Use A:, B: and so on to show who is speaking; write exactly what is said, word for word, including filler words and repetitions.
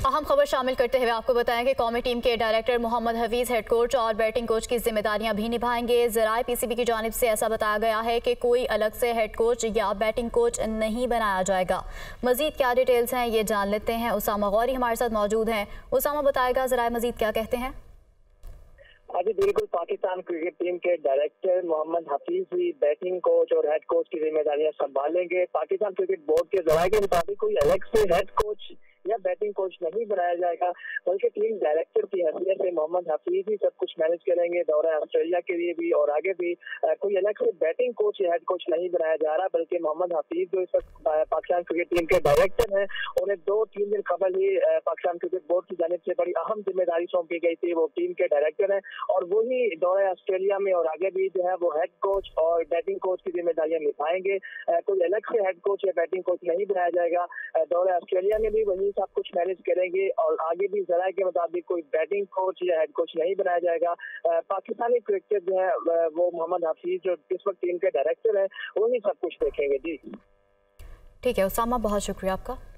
A: अहम खबर शामिल करते हुए आपको बताएं कि कौमी टीम के director Mohammad Hafeez head coach और बैटिंग कोच की जिम्मेदारियां भी निभाएंगे। ज़राए पीसीबी की जानिब से ऐसा बताया गया है कि कोई अलग से हेड कोच या बैटिंग कोच नहीं बनाया जाएगा। मजीद क्या डिटेल्स हैं ये जान लेते हैं। उसामा गौरी हमारे साथ मौजूद हैं। उसामा बताएगा ज़राए मजीद क्या कहते हैं।
B: अभी बिल्कुल पाकिस्तान क्रिकेट टीम के डायरेक्टर मोहम्मद हफीज भी बैटिंग कोच और हेड कोच की जिम्मेदारियां संभालेंगे। पाकिस्तान क्रिकेट बोर्ड के जराये के मुताबिक कोई अलग से हेड कोच या बैटिंग कोच नहीं बनाया जाएगा, बल्कि टीम डायरेक्टर की हैसियत से मोहम्मद हफीज ही सब कुछ मैनेज करेंगे दौरा ऑस्ट्रेलिया के लिए भी और आगे भी। कोई अलग से बैटिंग कोच या हेड कोच नहीं बनाया जा रहा, बल्कि मोहम्मद हफीज जो इस वक्त पाकिस्तान क्रिकेट टीम के डायरेक्टर हैं, उन्हें दो तीन दिन कबल ही पाकिस्तान क्रिकेट बोर्ड की जानिब से बड़ी अहम जिम्मेदारी सौंपी गई थी। वो टीम के डायरेक्टर हैं और वही दौरा ऑस्ट्रेलिया में और आगे भी जो है वो हेड कोच और बैटिंग कोच की जिम्मेदारियां निभाएंगे। कोई अलग से हेड कोच या बैटिंग कोच नहीं बनाया जाएगा। दौरा ऑस्ट्रेलिया में भी वही सब कुछ मैनेज करेंगे और आगे भी जराये के मुताबिक कोई बैटिंग कोच या हेड कोच नहीं बनाया जाएगा। पाकिस्तानी क्रिकेटर जो है वो मोहम्मद हफीज जो इस वक्त टीम के डायरेक्टर है वही सब कुछ देखेंगे। जी
A: ठीक है उसामा, बहुत शुक्रिया आपका।